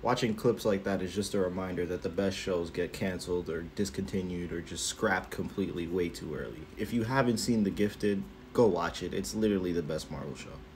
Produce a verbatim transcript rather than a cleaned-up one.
watching clips like that is just a reminder that the best shows get canceled or discontinued or just scrapped completely way too early. If you haven't seen The Gifted, go watch it. It's literally the best Marvel show.